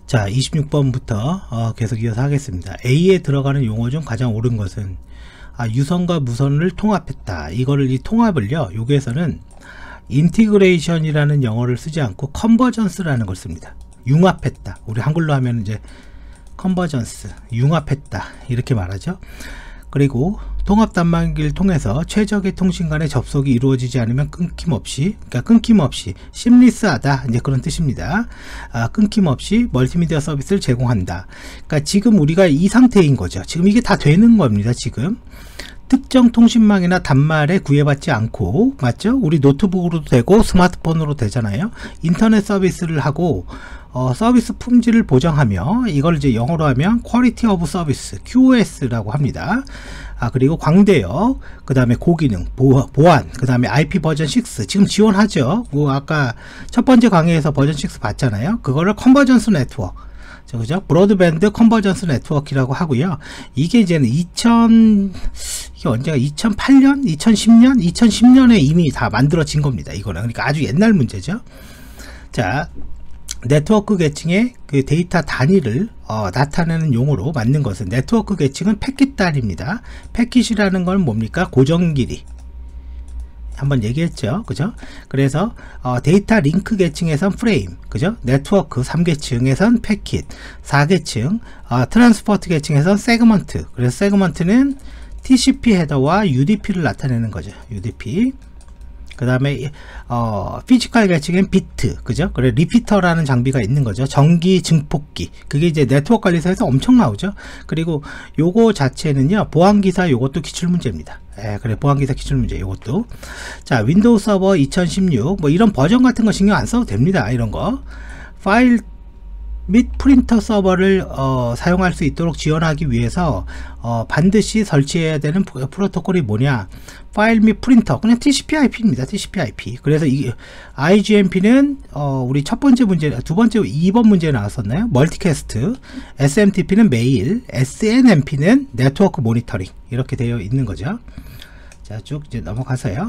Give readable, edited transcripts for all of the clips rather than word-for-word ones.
자, 26번부터 계속 이어서 하겠습니다. A에 들어가는 용어 중 가장 옳은 것은 유선과 무선을 통합했다. 이거를 이 통합을요, 여기에서는 인티그레이션이라는 영어를 쓰지 않고 컨버전스라는 걸 씁니다. 융합했다. 우리 한글로 하면 이제 컨버전스, 융합했다 이렇게 말하죠. 그리고 통합 단말기를 통해서 최적의 통신 간의 접속이 이루어지지 않으면 끊김없이, 그러니까 끊김없이 심리스하다, 이제 그런 뜻입니다. 끊김없이 멀티미디어 서비스를 제공한다. 그러니까 지금 우리가 이 상태인 거죠. 지금 이게 다 되는 겁니다. 지금 특정 통신망이나 단말에 구애받지 않고, 맞죠? 우리 노트북으로도 되고 스마트폰으로 되잖아요. 인터넷 서비스를 하고 서비스 품질을 보장하며, 이걸 이제 영어로 하면 퀄리티 오브 서비스, QoS라고 합니다. 그리고 광대역, 그 다음에 고기능, 보안, 그 다음에 IP 버전 6 지금 지원하죠. 뭐 아까 첫 번째 강의에서 버전 6 봤잖아요. 그거를 컨버전스 네트워크, 그죠? 브로드밴드 컨버전스 네트워크라고 하고요. 이게 이제는 이게 언제가 2008년, 2010년, 2010년에 이미 다 만들어진 겁니다. 이거는 그러니까 아주 옛날 문제죠. 자, 네트워크 계층의 그 데이터 단위를 나타내는 용어로 만든 것은, 네트워크 계층은 패킷 단위입니다. 패킷이라는 건 뭡니까? 고정 길이. 한번 얘기했죠. 그죠? 그래서 데이터 링크 계층에선 프레임, 그죠? 네트워크 3계층에선 패킷, 4계층 트랜스포트 계층에선 세그먼트. 그래서 세그먼트는 TCP 헤더와 UDP를 나타내는 거죠. UDP. 그 다음에 피지컬 계층엔 비트, 그죠? 그래 리피터라는 장비가 있는 거죠. 전기 증폭기, 그게 이제 네트워크 관리사에서 엄청 나오죠. 그리고 요거 자체는요, 보안기사 요것도 기출문제입니다. 그래, 보안기사 기출문제 요것도. 자, 윈도우 서버 2016 뭐 이런 버전 같은 거 신경 안 써도 됩니다. 이런 거 파일 및 프린터 서버를 사용할 수 있도록 지원하기 위해서 반드시 설치해야 되는 프로토콜이 뭐냐? 파일 및 프린터, 그냥 TCP/IP입니다. TCP/IP. 그래서 이 IGMP는 우리 첫 번째 문제, 두 번째 2번 문제에 나왔었나요? 멀티캐스트, SMTP는 메일, SNMP는 네트워크 모니터링, 이렇게 되어 있는 거죠. 자, 쭉 이제 넘어가서요.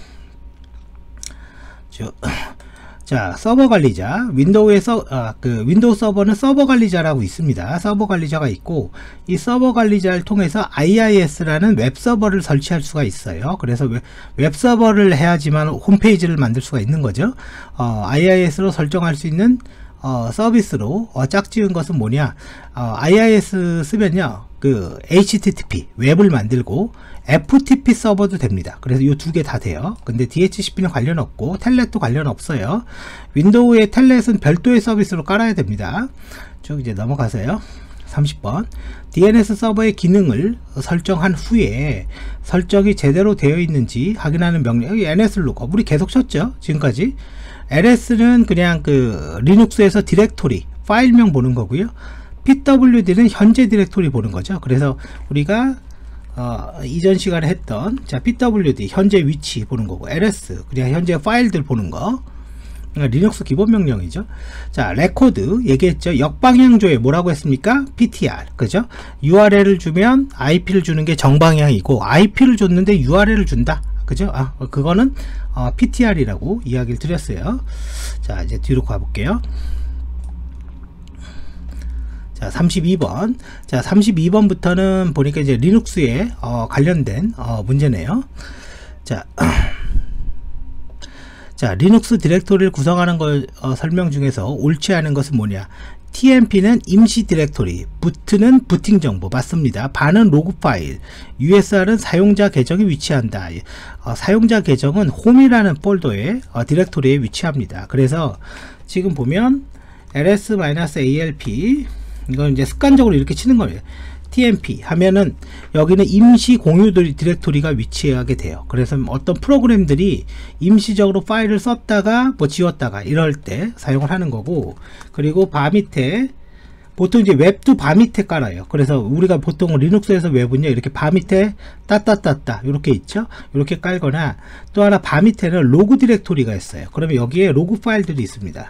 자, 서버 관리자, 윈도우에서 윈도우 서버는 서버 관리자라고 있습니다. 서버 관리자가 있고, 이 서버 관리자를 통해서 IIS라는 웹 서버를 설치할 수가 있어요. 그래서 웹 서버를 해야지만 홈페이지를 만들 수가 있는 거죠. IIS로 설정할 수 있는 서비스로 짝지은 것은 뭐냐? IIS 쓰면요, 그 HTTP 웹을 만들고 FTP 서버도 됩니다. 그래서 이 두 개 다 돼요. 근데 DHCP는 관련 없고 텔넷도 관련 없어요. 윈도우의 텔넷은 별도의 서비스로 깔아야 됩니다. 쭉 이제 넘어가세요. 30번 DNS 서버의 기능을 설정한 후에 설정이 제대로 되어 있는지 확인하는 명령, 여기 NSLookup 우리 계속 쳤죠 지금까지. LS는 그냥 그 리눅스에서 디렉토리 파일명 보는 거고요. PWD는 현재 디렉토리 보는 거죠. 그래서 우리가 이전 시간에 했던, 자, PWD 현재 위치 보는 거고, LS 그냥 현재 파일들 보는 거, 리눅스 기본 명령이죠. 자, 레코드 얘기했죠. 역방향 조회 뭐라고 했습니까? PTR, 그죠? URL을 주면 IP를 주는 게 정방향이고, IP를 줬는데 URL을 준다, 그죠? 그거는 PTR이라고 이야기를 드렸어요. 자, 이제 뒤로 가볼게요. 자, 32번. 자, 32번부터는 보니까 이제 리눅스에 관련된 문제네요. 자, 자, 리눅스 디렉토리를 구성하는 걸 설명 중에서 옳지 않은 것은 뭐냐? TMP는 임시 디렉토리, 부트는 부팅 정보, 맞습니다. 반은 로그 파일, USR은 사용자 계정에 위치한다. 사용자 계정은 홈이라는 폴더에 디렉토리에 위치합니다. 그래서 지금 보면 ls-alp, 이건 이제 습관적으로 이렇게 치는 거예요. TMP 하면은 여기는 임시 공유 디렉토리가 위치하게 돼요. 그래서 어떤 프로그램들이 임시적으로 파일을 썼다가 뭐 지웠다가 이럴 때 사용을 하는 거고, 그리고 바 밑에 보통 이제 웹도 바 밑에 깔아요. 그래서 우리가 보통 리눅스에서 웹은요, 이렇게 바 밑에 따따따따 이렇게 있죠. 이렇게 깔거나, 또 하나 바 밑에는 로그 디렉토리가 있어요. 그러면 여기에 로그 파일들이 있습니다.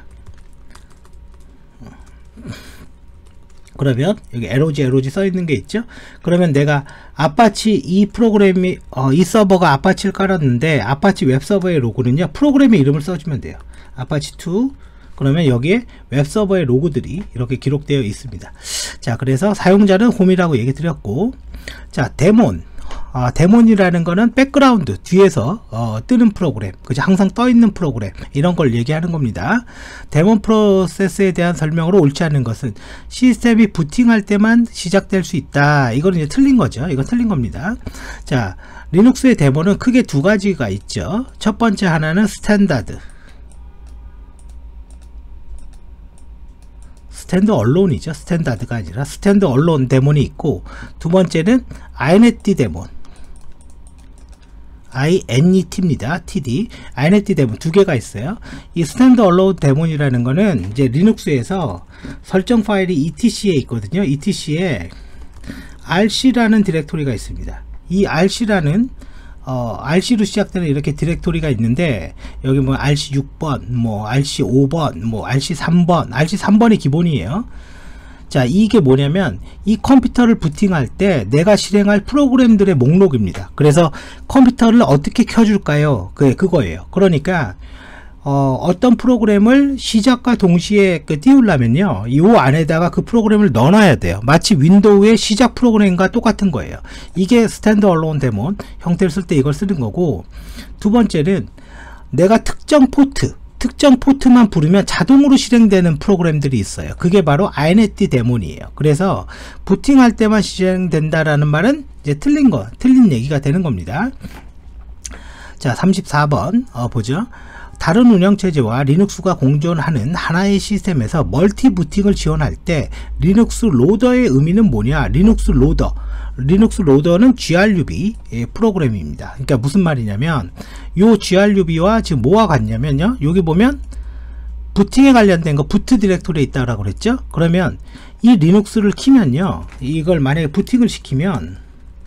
그러면 여기 LOG 써 있는 게 있죠. 그러면 내가 아파치 이 프로그램이 이 서버가 아파치를 깔았는데, 아파치 웹 서버의 로그는요 프로그램의 이름을 써주면 돼요. 아파치2 그러면 여기에 웹서버의 로그들이 이렇게 기록되어 있습니다. 자, 그래서 사용자는 홈이라고 얘기 드렸고, 자, 데몬. 데몬이라는 거는 백그라운드 뒤에서 뜨는 프로그램, 그죠? 항상 떠 있는 프로그램, 이런 걸 얘기하는 겁니다. 데몬 프로세스에 대한 설명으로 옳지 않은 것은 시스템이 부팅할 때만 시작될 수 있다. 이거는 이제 틀린 거죠. 이건 틀린 겁니다. 자, 리눅스의 데몬은 크게 두 가지가 있죠. 첫 번째 하나는 스탠드 얼론이죠. 스탠다드가 아니라 스탠드 얼론 데몬이 있고, 두 번째는 INET 데몬, INET입니다. TD, INET 데몬 두 개가 있어요. 이 스탠드 얼론 데몬이라는 거는 이제 리눅스에서 설정 파일이 etc에 있거든요. etc에 rc라는 디렉토리가 있습니다. 이 rc라는 RC로 시작되는 이렇게 디렉토리가 있는데, 여기 뭐 RC 6번, 뭐 RC 5번, 뭐 RC 3번, RC 3번이 기본이에요. 자, 이게 뭐냐면 이 컴퓨터를 부팅할 때 내가 실행할 프로그램들의 목록입니다. 그래서 컴퓨터를 어떻게 켜줄까요? 그거예요. 그러니까 어떤 프로그램을 시작과 동시에 띄우려면요, 이 안에다가 그 프로그램을 넣어놔야 돼요. 마치 윈도우의 시작 프로그램과 똑같은 거예요. 이게 스탠드 얼론 데몬 형태를 쓸 때 이걸 쓰는 거고, 두 번째는 내가 특정 포트만 부르면 자동으로 실행되는 프로그램들이 있어요. 그게 바로 INET 데몬이에요. 그래서 부팅할 때만 실행된다라는 말은 이제 틀린 얘기가 되는 겁니다. 자, 34번 보죠. 다른 운영체제와 리눅스가 공존하는 하나의 시스템에서 멀티 부팅을 지원할 때 리눅스 로더의 의미는 뭐냐? 리눅스 로더는 GRUB 프로그램입니다. 그러니까 무슨 말이냐면, 요 GRUB와 지금 뭐가 같냐면요, 여기 보면 부팅에 관련된 거 부트 디렉토리에 있다라고 그랬죠. 그러면 이 리눅스를 키면요, 이걸 만약에 부팅을 시키면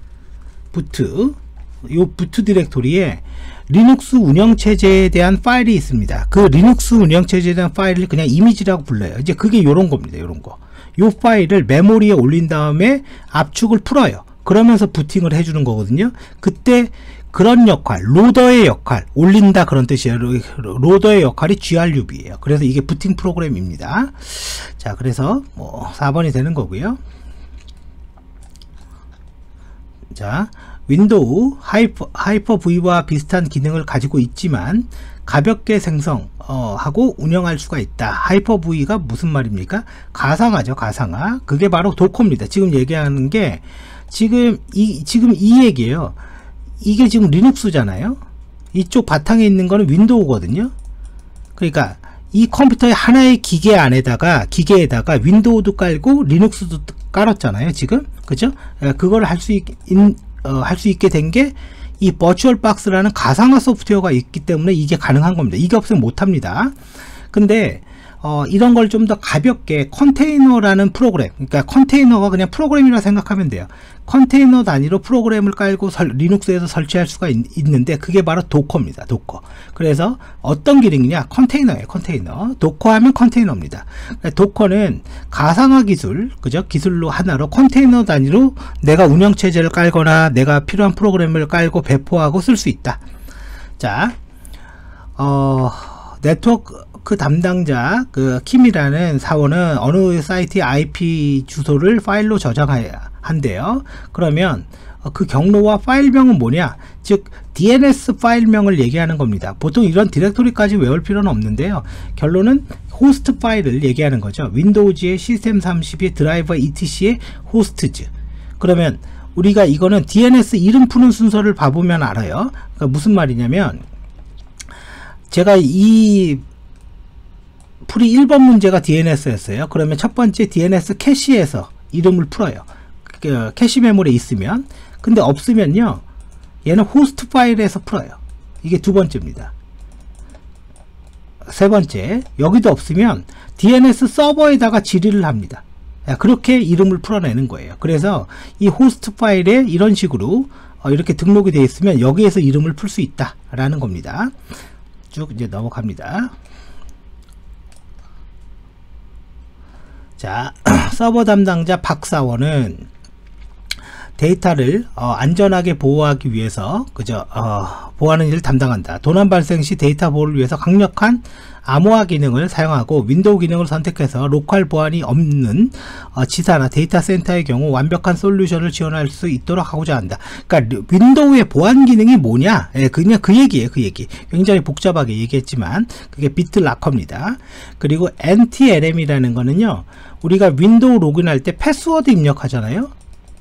요 부트 디렉토리에 리눅스 운영체제에 대한 파일이 있습니다. 그 리눅스 운영체제에 대한 파일을 그냥 이미지라고 불러요. 이제 그게 요런 겁니다. 요런 거. 요 파일을 메모리에 올린 다음에 압축을 풀어요. 그러면서 부팅을 해주는 거거든요. 그때 그런 역할, 로더의 역할, 올린다 그런 뜻이에요. 로더의 역할이 GRUB예요. 그래서 이게 부팅 프로그램입니다. 자, 그래서 뭐 4번이 되는 거고요. 자, 윈도우 하이퍼V와 비슷한 기능을 가지고 있지만 가볍게 생성하고 운영할 수가 있다. 하이퍼V가 무슨 말입니까? 가상화죠. 가상화. 그게 바로 도커입니다. 지금 얘기하는 게 지금 이 얘기예요. 이게 지금 리눅스잖아요. 이쪽 바탕에 있는 거는 윈도우거든요. 그러니까 이 컴퓨터의 하나의 기계에다가 윈도우도 깔고 리눅스도 깔았잖아요. 지금 그죠? 그걸 할 수 있게 된 게 이 버추얼박스라는 가상화 소프트웨어가 있기 때문에 이게 가능한 겁니다. 이게 없으면 못합니다. 근데 이런 걸 좀 더 가볍게 컨테이너라는 프로그램, 그러니까 컨테이너가 그냥 프로그램이라 생각하면 돼요. 컨테이너 단위로 프로그램을 깔고 리눅스에서 설치할 수가 있는데 그게 바로 도커입니다. 도커. 그래서 어떤 기능이냐? 컨테이너예요. 컨테이너. 도커 하면 컨테이너입니다. 도커는 가상화 기술, 그죠? 기술로 하나로 컨테이너 단위로 내가 운영체제를 깔거나 내가 필요한 프로그램을 깔고 배포하고 쓸 수 있다. 자, 네트워크 담당자 킴이라는 사원은 어느 사이트의 IP 주소를 파일로 저장해야 한대요. 그러면 그 경로와 파일명은 뭐냐? 즉 DNS 파일명을 얘기하는 겁니다. 보통 이런 디렉토리까지 외울 필요는 없는데요. 결론은 호스트 파일을 얘기하는 거죠. 윈도우즈의 시스템 32의 드라이버 etc의 호스트즈. 그러면 우리가 이거는 DNS 이름 푸는 순서를 봐보면 알아요. 그러니까 무슨 말이냐면, 제가 이 풀이 1번 문제가 DNS였어요. 그러면 첫 번째 DNS 캐시에서 이름을 풀어요. 캐시 메모리에 있으면. 근데 없으면요, 얘는 호스트 파일에서 풀어요. 이게 두 번째입니다. 세 번째, 여기도 없으면 DNS 서버에다가 질의를 합니다. 그렇게 이름을 풀어내는 거예요. 그래서 이 호스트 파일에 이런 식으로 이렇게 등록이 되어 있으면 여기에서 이름을 풀 수 있다 라는 겁니다. 쭉 이제 넘어갑니다. 자, 서버 담당자 박사원은 데이터를 안전하게 보호하기 위해서 그죠? 보호하는 일을 담당한다. 도난 발생 시 데이터 보호를 위해서 강력한 암호화 기능을 사용하고 윈도우 기능을 선택해서 로컬 보안이 없는 지사나 데이터 센터의 경우 완벽한 솔루션을 지원할 수 있도록 하고자 한다. 그러니까 윈도우의 보안 기능이 뭐냐? 예, 그냥 그 얘기예요. 그 얘기. 굉장히 복잡하게 얘기했지만 그게 비트락커입니다. 그리고 NTLM이라는 거는요. 우리가 윈도우 로그인할 때 패스워드 입력하잖아요.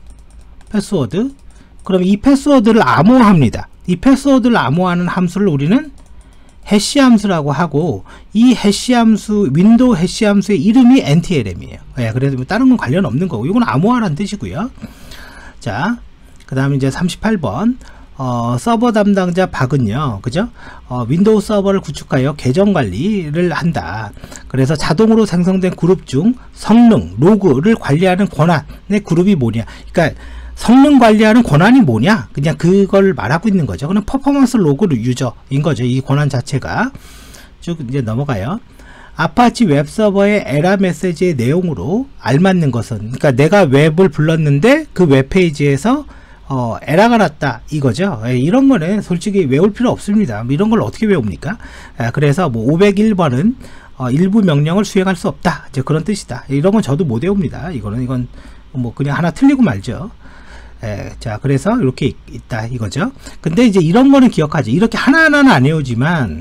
패스워드. 그럼 이 패스워드를 암호화합니다. 이 패스워드를 암호화하는 함수를 우리는 해시 함수라고 하고, 이 해시 함수, 윈도우 해시 함수의 이름이 NTLM이에요. 예, 그래서 뭐 다른 건 관련 없는 거고, 이건 암호화라는 뜻이고요. 자, 그 다음에 이제 38번. 서버 담당자 박은요, 그죠? 윈도우 서버를 구축하여 계정 관리를 한다. 그래서 자동으로 생성된 그룹 중 성능, 로그를 관리하는 권한의 그룹이 뭐냐? 그러니까 성능 관리하는 권한이 뭐냐? 그냥 그걸 말하고 있는 거죠. 그냥 퍼포먼스 로그 유저인 거죠. 이 권한 자체가. 쭉 이제 넘어가요. 아파치 웹서버의 에러 메시지의 내용으로 알맞는 것은, 그러니까 내가 웹을 불렀는데 그 웹페이지에서 에러가 났다 이거죠. 이런 거는 솔직히 외울 필요 없습니다. 이런 걸 어떻게 외웁니까? 그래서 뭐 501번은 일부 명령을 수행할 수 없다, 이제 그런 뜻이다. 이런 건 저도 못 외웁니다. 이건 뭐 그냥 하나 틀리고 말죠. 자, 그래서 이렇게 있다 이거죠. 근데 이제 이런 거는 기억하지. 이렇게 하나하나는 안 외우지만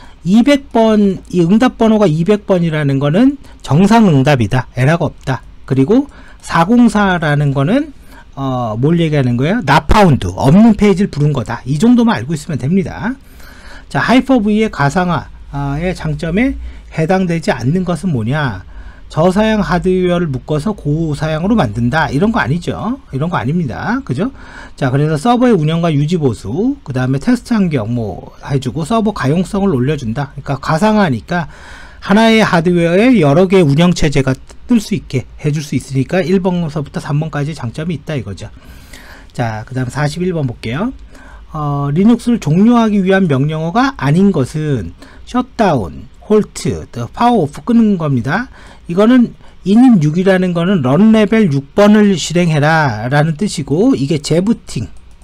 200번, 이 응답 번호가 200번이라는 거는 정상 응답이다, 에러가 없다. 그리고 404라는 거는 뭘 얘기하는 거예요? not found, 없는 페이지를 부른 거다. 이 정도만 알고 있으면 됩니다. 자, 하이퍼V의 가상화의 장점에 해당되지 않는 것은 뭐냐? 저사양 하드웨어를 묶어서 고사양으로 만든다. 이런 거 아니죠. 이런 거 아닙니다. 그죠? 자, 그래서 서버의 운영과 유지 보수, 그 다음에 테스트 환경 뭐 해주고 서버 가용성을 올려준다. 그러니까 가상화니까 하나의 하드웨어에 여러 개의 운영체제가 뜰 수 있게 해줄 수 있으니까 1번서부터 3번까지 장점이 있다 이거죠. 자, 그 다음 41번 볼게요. 리눅스를 종료하기 위한 명령어가 아닌 것은 셧다운, 홀트, 파워 오프 끄는 겁니다. 이거는 init 6이라는 거는 런 레벨 6번을 실행해라 라는 뜻이고, 이게 재부팅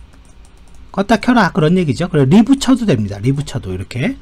껐다 켜라 그런 얘기죠. 그래 리브 쳐도 됩니다. 리브 쳐도 이렇게.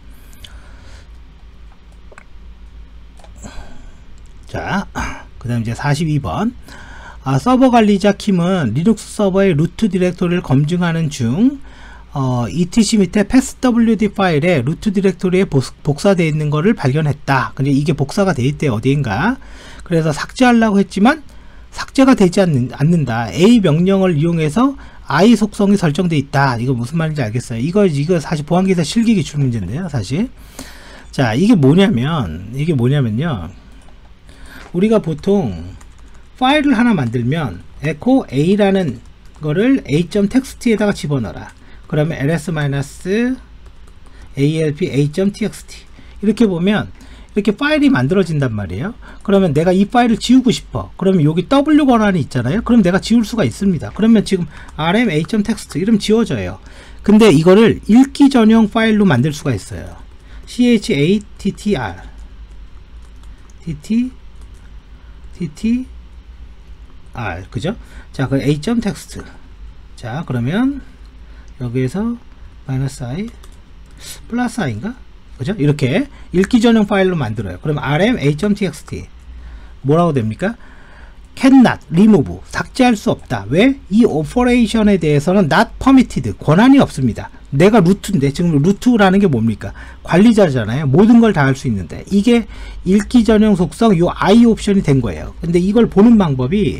자, 그 다음 이제 42번. 서버 관리자 킴은 리눅스 서버의 루트 디렉토리를 검증하는 중 etc 밑에 passwd 파일에 루트 디렉토리에 복사되어 있는 것을 발견했다. 근데 이게 복사가 되어 있대 어디인가. 그래서 삭제하려고 했지만 삭제가 되지 않는다. A 명령을 이용해서 I 속성이 설정되어 있다. 이거 무슨 말인지 알겠어요. 이거 사실 보안기사 실기 기출 문제인데요, 사실. 자, 이게 뭐냐면요. 우리가 보통 파일을 하나 만들면 echo a라는 거를 a.txt에다가 집어넣어라. 그러면 ls-alp a.txt 이렇게 보면 이렇게 파일이 만들어진단 말이에요. 그러면 내가 이 파일을 지우고 싶어. 그러면 여기 w 권한이 있잖아요. 그럼 내가 지울 수가 있습니다. 그러면 지금 rm a.txt 이러면 지워져요. 근데 이거를 읽기 전용 파일로 만들 수가 있어요. chattr 그죠? 자, 그 a.txt. 자, 그러면 여기에서 -i 플러스 i인가? 그죠? 이렇게 읽기 전용 파일로 만들어요. 그럼 rm a.txt 뭐라고 됩니까? cannot remove 삭제할 수 없다. 왜? 이 오퍼레이션에 대해서는 not permitted 권한이 없습니다. 내가 루트인데, 지금 루트라는 게 뭡니까? 관리자잖아요. 모든 걸 다 할 수 있는데 이게 읽기 전용 속성 요 i 옵션이 된 거예요. 근데 이걸 보는 방법이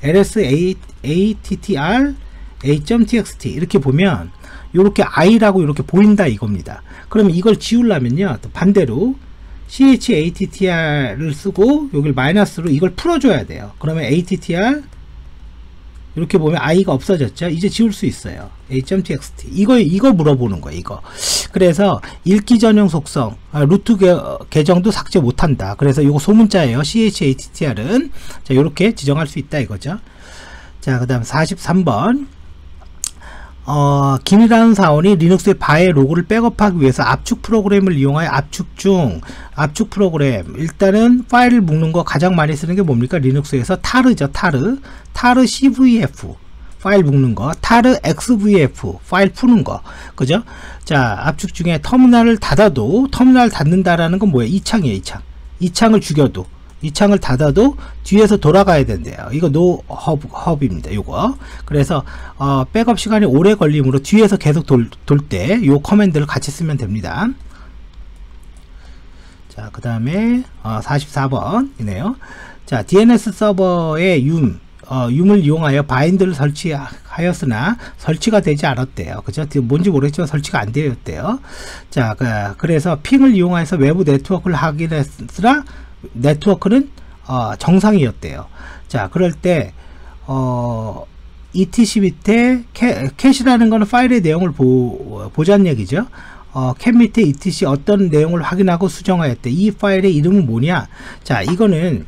ls-attr a.txt 이렇게 보면 이렇게 i라고 이렇게 보인다 이겁니다. 그러면 이걸 지우려면요, 또 반대로 chattr를 쓰고 여기를 마이너스로 이걸 풀어줘야 돼요. 그러면 attr 이렇게 보면 i가 없어졌죠. 이제 지울 수 있어요. a.txt 이거 물어보는 거예요. 이거. 그래서 읽기 전용 속성 루트 계정도 삭제 못한다. 그래서 이거 소문자예요. chattr은 자, 이렇게 지정할 수 있다 이거죠. 자, 그 다음 43번. 김이라는 사원이 리눅스의 바의 로고를 백업하기 위해서 압축 프로그램을 이용하여 압축 프로그램, 일단은 파일을 묶는 거 가장 많이 쓰는 게 뭡니까? 리눅스에서 타르죠. 타르 cvf 파일 묶는 거, 타르 XVF 파일 푸는 거, 그죠? 자, 압축 중에 터미널을 닫아도, 터미널 닫는다라는 건 뭐예요? 이 창이에요, 이 창. 이 창을 죽여도, 이 창을 닫아도 뒤에서 돌아가야 된대요. 이거 노 허브입니다. 요거. 그래서 백업 시간이 오래 걸리므로 뒤에서 계속 돌 때 요 커맨드를 같이 쓰면 됩니다. 자, 그 다음에 44번이네요. 자, DNS 서버의 윰을 이용하여 바인드를 설치하였으나 설치가 되지 않았대요. 그죠? 뭔지 모르겠지만 설치가 안 되었대요. 자, 그래서 핑을 이용해서 외부 네트워크를 확인했으나 네트워크는 정상이었대요. 자, 그럴 때 etc 밑에 캐시라는 거는 파일의 내용을 보자는 얘기죠. cat 밑에 etc 어떤 내용을 확인하고 수정하였대. 이 파일의 이름은 뭐냐? 자, 이거는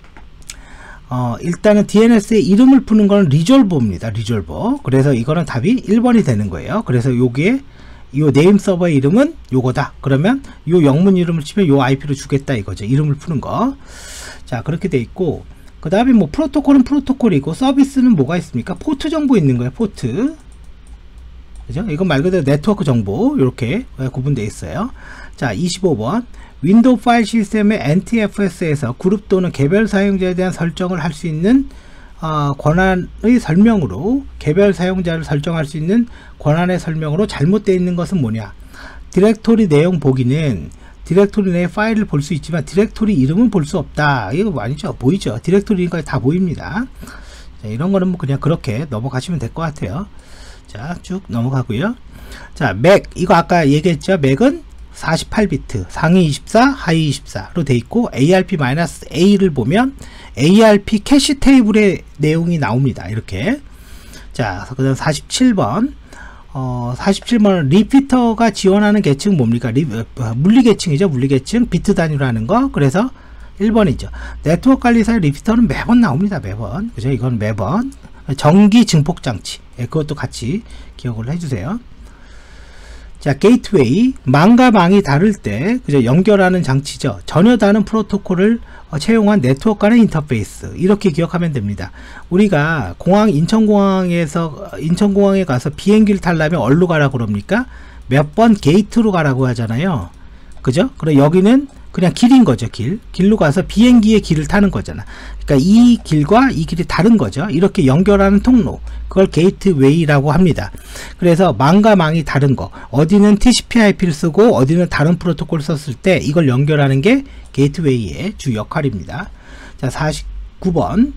일단은 DNS의 이름을 푸는 거는 리졸버입니다. 리졸버. 그래서 이거는 답이 1번이 되는 거예요. 그래서 요게 요 네임 서버의 이름은 요거다. 그러면 요 영문 이름을 치면 요 IP로 주겠다 이거죠. 이름을 푸는 거. 자, 그렇게 돼 있고, 그 다음에 뭐 프로토콜은 프로토콜이고 서비스는 뭐가 있습니까? 포트 정보 있는 거예요. 포트. 그죠? 이건 말 그대로 네트워크 정보 이렇게 구분되어 있어요. 자, 25번 윈도우 파일 시스템의 NTFS에서 그룹 또는 개별 사용자에 대한 설정을 할 수 있는 권한의 설명으로, 개별 사용자를 설정할 수 있는 권한의 설명으로 잘못되어 있는 것은 뭐냐? 디렉토리 내용 보기는 디렉토리 내 파일을 볼 수 있지만 디렉토리 이름은 볼 수 없다. 이거 아니죠? 보이죠? 디렉토리니까 다 보입니다. 자, 이런 거는 뭐 그냥 그렇게 넘어가시면 될 것 같아요. 자, 쭉 넘어가고요. 자, 맥, 이거 아까 얘기했죠? 맥은 48비트, 상위 24, 하위 24로 돼 있고, ARP-A를 보면 ARP 캐시 테이블의 내용이 나옵니다. 이렇게. 자, 그 다음 47번. 47번은 리피터가 지원하는 계층은 뭡니까? 물리 계층이죠. 물리 계층. 비트 단위로 하는 거. 그래서 1번이죠. 네트워크 관리사의 리피터는 매번 나옵니다. 매번. 그죠? 이건 매번. 전기 증폭 장치. 예, 그것도 같이 기억을 해주세요. 자, 게이트웨이, 망과 망이 다를 때, 그죠? 연결하는 장치죠. 전혀 다른 프로토콜을 채용한 네트워크 간의 인터페이스. 이렇게 기억하면 됩니다. 우리가 인천공항에 가서 비행기를 타려면 어디로 가라고 그럽니까? 몇 번 게이트로 가라고 하잖아요. 그죠? 그래, 여기는 그냥 길인 거죠. 길로 가서 비행기의 길을 타는 거잖아. 그러니까 이 길과 이 길이 다른 거죠. 이렇게 연결하는 통로, 그걸 게이트웨이라고 합니다. 그래서 망과 망이 다른 거, 어디는 TCP/IP를 쓰고 어디는 다른 프로토콜을 썼을 때 이걸 연결하는 게 게이트웨이의 주 역할입니다. 자, 49번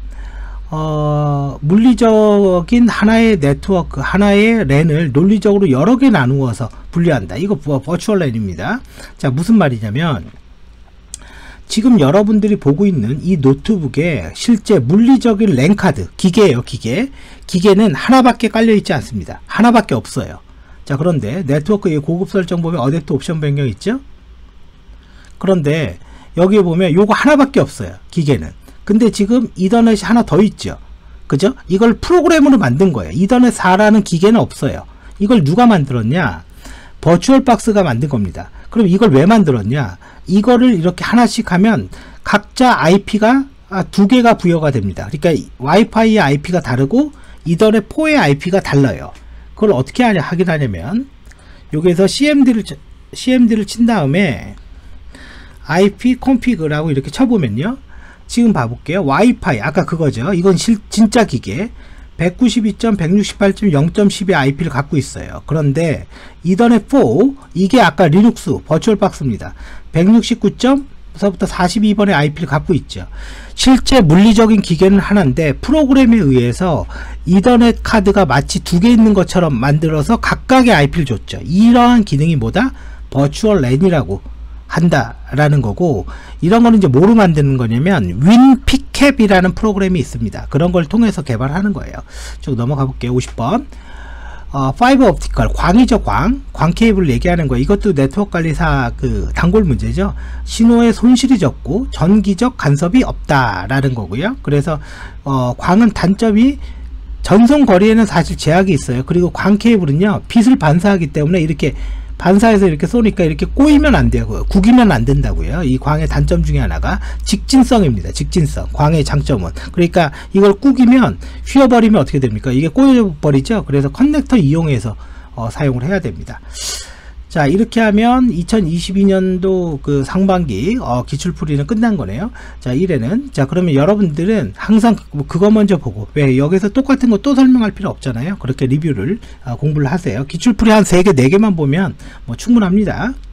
물리적인 하나의 네트워크, 하나의 랜을 논리적으로 여러 개 나누어서 분리한다. 이거 버추얼 랜입니다. 자, 무슨 말이냐면 지금 여러분들이 보고 있는 이 노트북에 실제 물리적인 랜 카드, 기계예요. 기계는 하나밖에 깔려 있지 않습니다. 하나밖에 없어요. 자, 그런데 네트워크의 고급 설정 보면 어댑터 옵션 변경 있죠? 그런데 여기에 보면 요거 하나밖에 없어요. 기계는. 근데 지금 이더넷이 하나 더 있죠. 그죠? 이걸 프로그램으로 만든 거예요. 이더넷 4라는 기계는 없어요. 이걸 누가 만들었냐? 버추얼박스가 만든 겁니다. 그럼 이걸 왜 만들었냐? 이거를 이렇게 하나씩 하면 각자 IP가 두 개가 부여가 됩니다. 그러니까 와이파이의 IP가 다르고 이더넷 4의 IP가 달라요. 그걸 어떻게 하냐면 여기에서 CMD를 친 다음에 IP config라고 이렇게 쳐보면요. 지금 봐볼게요. 와이파이 아까 그거죠. 이건 진짜 기계 192.168.0.10의 IP를 갖고 있어요. 그런데 이더넷 4 이게 아까 리눅스 버추얼박스입니다. 169.서부터 42번의 IP를 갖고 있죠. 실제 물리적인 기계는 하나인데 프로그램에 의해서 이더넷 카드가 마치 두 개 있는 것처럼 만들어서 각각의 IP를 줬죠. 이러한 기능이 뭐다? 버추얼 랜이라고 한다라는 거고, 이런 거는 이제 뭐로 만드는 거냐면 윈피캡이라는 프로그램이 있습니다. 그런 걸 통해서 개발하는 거예요. 쭉 넘어가 볼게요. 50번 파이버 옵티컬, 광이죠. 광 케이블을 얘기하는 거예요. 이것도 네트워크 관리사 그 단골 문제죠. 신호의 손실이 적고 전기적 간섭이 없다라는 거고요. 그래서 광은 단점이 전송 거리에는 사실 제약이 있어요. 그리고 광 케이블은요 빛을 반사하기 때문에 이렇게 반사해서 이렇게 쏘니까 이렇게 꼬이면 안 되고요. 구기면 안 된다고요. 이 광의 단점 중에 하나가 직진성입니다. 직진성. 광의 장점은. 그러니까 이걸 꾸기면 휘어버리면 어떻게 됩니까? 이게 꼬여버리죠. 그래서 커넥터 이용해서 사용을 해야 됩니다. 자, 이렇게 하면 2022년도 그 상반기 기출풀이는 끝난 거네요. 자, 1회는. 자, 그러면 여러분들은 항상 그거 먼저 보고, 왜 여기서 똑같은 거 또 설명할 필요 없잖아요. 그렇게 리뷰를 공부를 하세요. 기출풀이 한 3개 4개만 보면 뭐 충분합니다.